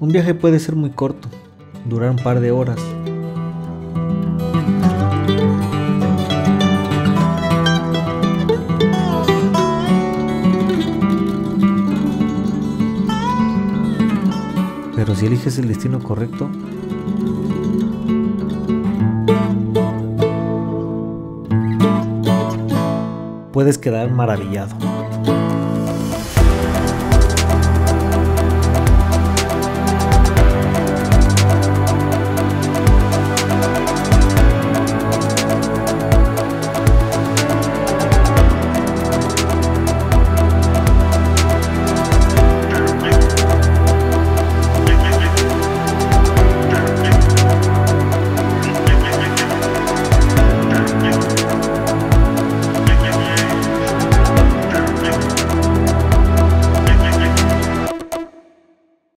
Un viaje puede ser muy corto, durar un par de horas. Pero si eliges el destino correcto, puedes quedar maravillado.